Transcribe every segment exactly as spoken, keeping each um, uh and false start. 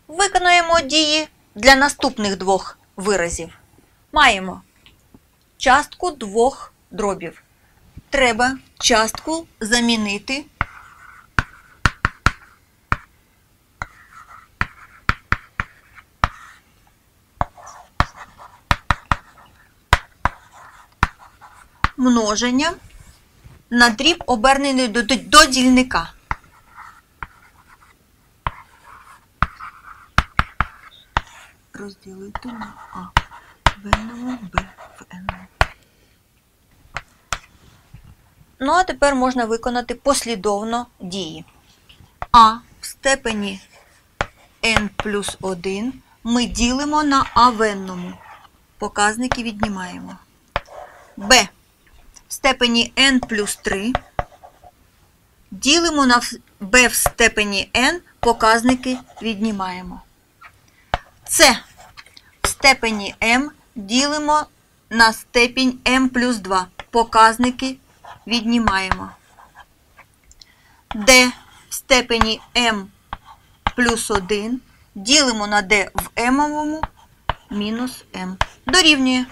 Виконуємо дії для наступних двох виразів. Маємо частку двох дробів. Треба частку замінити множенням на дріб, обернений до, до, до дільника. Розділити на А в n, Б в n. Ну, а тепер можна виконати послідовно дії. А в степені n плюс один ми ділимо на А в n. Показники віднімаємо. Б в степені n плюс три ділимо на b в степені n, показники віднімаємо. С в степені m ділимо на степінь m плюс два, показники віднімаємо. D в степені m плюс один ділимо на d в m мінус m. Дорівнює.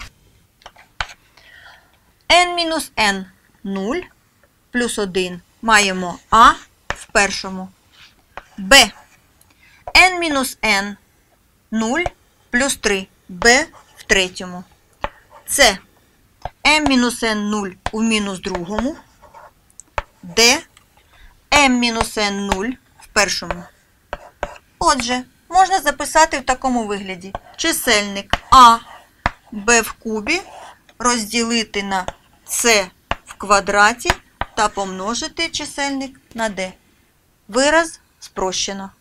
n мінус n нуль плюс один маємо А в першому. Б n мінус n нуль плюс три Б в третьому. С m мінус n нуль у мінус другому. Д m мінус n нуль в першому. Отже, можна записати в такому вигляді. Чисельник А Б в кубі розділити на С в квадраті та помножити чисельник на Д. Вираз спрощено.